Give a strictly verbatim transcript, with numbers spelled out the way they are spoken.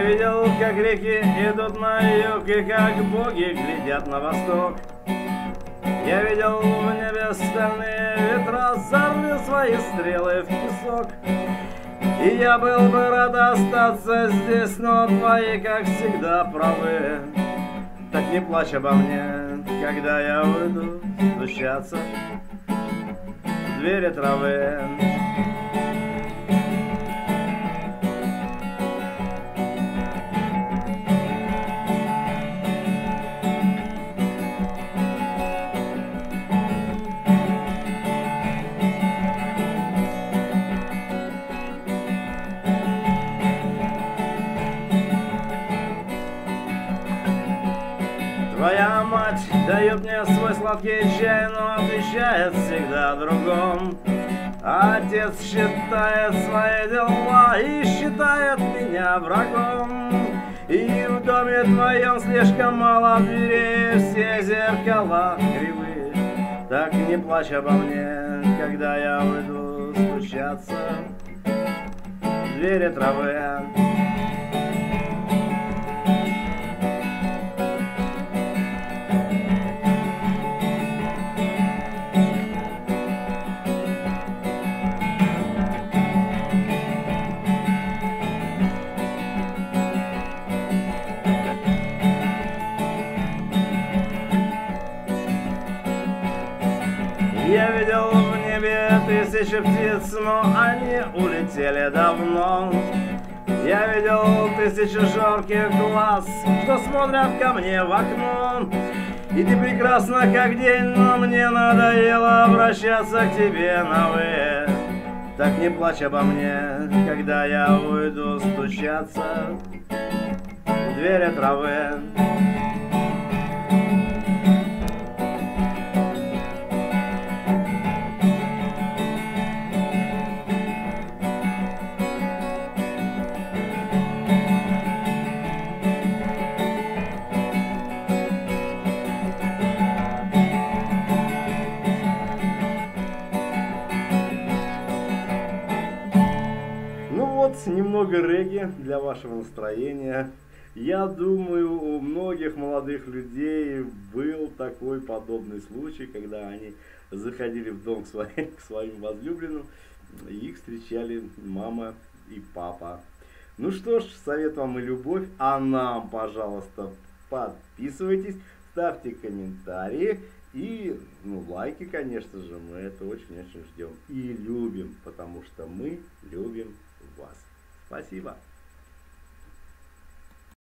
видел, как реки идут на юг, и как боги глядят на восток. Я видел в небе стальные ветра, зарли свои стрелы в песок. И я был бы рад остаться здесь, но твои, как всегда, правы. Так не плачь обо мне, когда я уйду стучаться в двери травы. Твоя мать дает мне свой сладкий чай, но отвечает всегда о другом. Отец считает свои дела и считает меня врагом. И в доме твоем слишком мало дверей, все зеркала кривые. Так не плачь обо мне, когда я уйду стучаться в двери травы. Я видел в небе тысячи птиц, но они улетели давно. Я видел тысячу жарких глаз, что смотрят ко мне в окно. И ты прекрасна как день, но мне надоело обращаться к тебе на «вы». Так не плачь обо мне, когда я уйду стучаться в двери травы. Ну вот, немного регги для вашего настроения. Я думаю, у многих молодых людей был такой подобный случай, когда они заходили в дом к своим, к своим возлюбленным, и их встречали мама и папа. Ну что ж, совет вам и любовь, а нам, пожалуйста, подписывайтесь, ставьте комментарии и, ну, лайки, конечно же, мы это очень-очень ждем и любим, потому что мы любим вас. Спасибо.